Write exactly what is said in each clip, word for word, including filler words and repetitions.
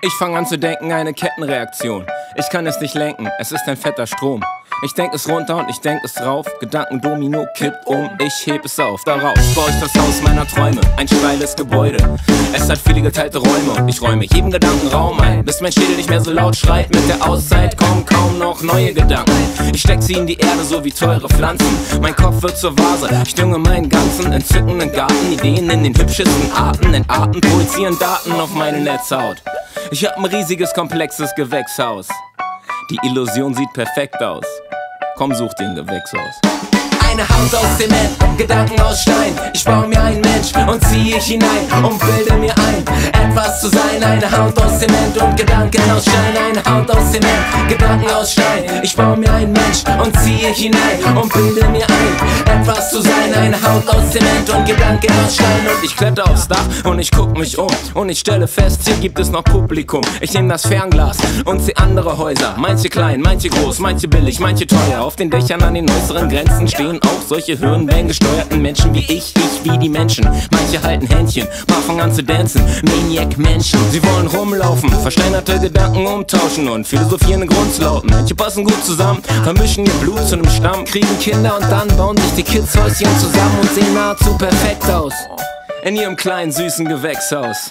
Ich fange an zu denken, eine Kettenreaktion. Ich kann es nicht lenken, es ist ein fetter Strom. Ich denk es runter und ich denk es rauf. Gedankendomino kippt um, ich heb es auf. Darauf baue ich das Haus meiner Träume, ein steiles Gebäude. Es hat viele geteilte Räume und ich räume jedem Gedanken Raum ein, bis mein Schädel nicht mehr so laut schreit. Mit der Auszeit kommen kaum noch neue Gedanken. Ich steck sie in die Erde, so wie teure Pflanzen. Mein Kopf wird zur Vase, ich dünge meinen ganzen entzückenden Garten. Ideen in den hübschesten Arten, entarten, projizieren Daten auf meine Netzhaut. Ich hab ein riesiges, komplexes Gewächshaus. Die Illusion sieht perfekt aus. Komm, such den Gewächshaus. Eine Haut aus Zement, Gedanken aus Stein. Ich baue mir einen Mensch und ziehe ich hinein und bilde mir ein, etwas zu sein. Eine Haut aus Zement und Gedanken aus Stein. Eine Haut aus Zement, Gedanken aus Stein. Ich baue mir einen Mensch und ziehe ich hinein und bilde mir ein, etwas zu sein. Eine Haut aus Zement und Gedanken aus Stein. Und ich kletter aufs Dach und ich guck mich um und ich stelle fest, hier gibt es noch Publikum. Ich nehme das Fernglas und sehe andere Häuser. Manche klein, manche groß, manche billig, manche teuer. Auf den Dächern an den äußeren Grenzen stehen auch solche hirnwellengesteuerten Menschen wie ich, ich wie die Menschen. Manche halten Händchen, fangen an zu dancen, Maniac-Menschen. Sie wollen rumlaufen, versteinerte Gedanken umtauschen und philosophieren Grundslauten. Manche passen gut zusammen, vermischen ihr Blut zu einem Stamm, kriegen Kinder und dann bauen sich die Kidshäuschen zusammen und sehen nahezu perfekt aus in ihrem kleinen süßen Gewächshaus.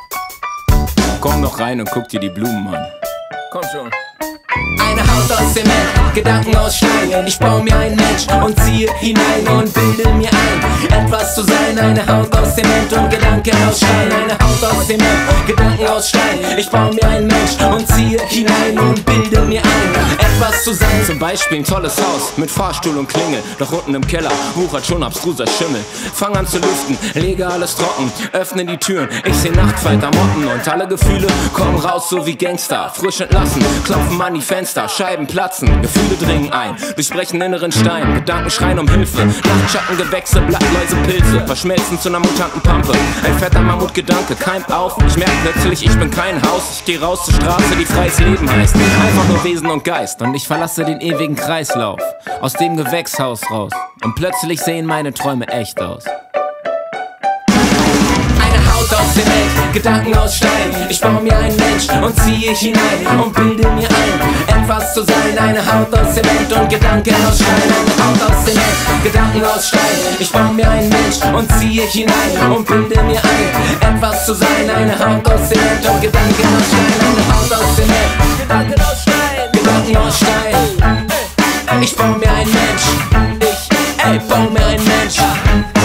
Komm doch rein und guck dir die Blumen an. Komm schon. Eine Haut aus Zement, Gedanken aus Stein. Ich baue mir einen Mensch und ziehe hinein und bilde mir ein, etwas zu sein. Eine Haut aus Zement und Gedanken aus Stein. Eine Haut aus Zement, Gedanken aus Stein. Ich baue mir einen Mensch und ziehe hinein und bilde mir ein, etwas zu sein. Zum Beispiel ein tolles Haus mit Fahrstuhl und Klingel. Doch unten im Keller wuchert schon abstruser Schimmel. Fang an zu lüften, lege alles trocken, öffne die Türen. Ich seh Nachtfalter, Motten und alle Gefühle kommen raus so wie Gangster. Frisch entlassen, klopfen an die Fenster, Scheiben platzen, Gefühle dringen ein, durchbrechen inneren Stein, Gedanken schreien um Hilfe, Nachtschatten, Gewächse, Blattläuse, Pilze, verschmelzen zu einer mutanten Pampe. Ein fetter Mammutgedanke keimt auf, ich merk plötzlich, ich bin kein Haus. Ich geh raus zur Straße, die freies Leben heißt, einfach nur Wesen und Geist. Und ich verlasse den ewigen Kreislauf, aus dem Gewächshaus raus. Und plötzlich sehen meine Träume echt aus. Aus Zement, Gedanken aus Stein. Ich baue mir einen Mensch und ziehe ich hinein und bilde mir ein, etwas zu sein. Eine Haut aus Zement und Gedanken aus Stein. Eine Haut aus Zement, Gedanken aus Stein. Ich baue mir einen Mensch und ziehe ich hinein und bilde mir ein, etwas zu sein. Eine Haut aus Zement und Gedanken aus Stein. Eine Haut aus Zement, Gedanken aus Stein. Gedanken aus Stein. Ich baue mir einen Mensch. Ich, ey, baue mir einen Mensch.